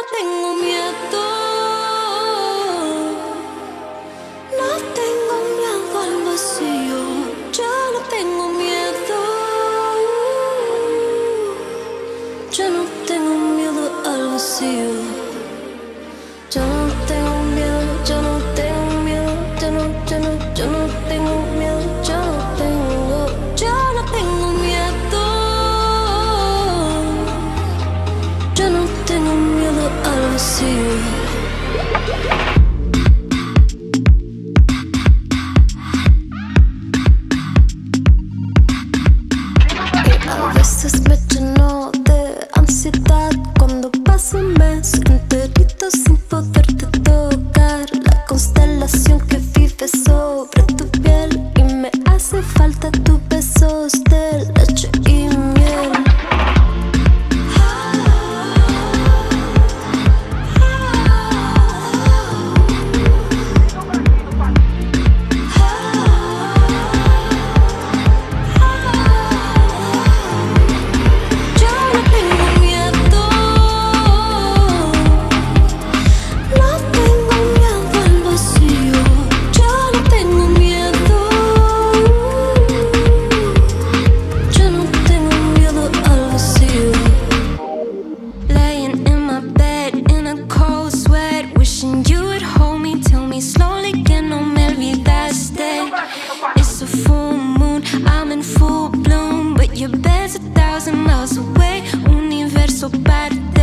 tengo miedo. No tengo miedo al vacío. Yo no tengo miedo. Yo no tengo miedo al vacío. Yo no tengo miedo, yo no tengo miedo, yo no tengo miedo, yo no tengo, yo no tengo miedo. Yo no tengo miedo al vacío. A veces me lleno de ansiedad cuando paso un mes enterito sin poderte tocar. La constelación que vive sobre tu piel y me hace falta tus besos de leche y miel. It's a full moon, I'm in full bloom, but your bed's 1,000 miles away. Universo parte.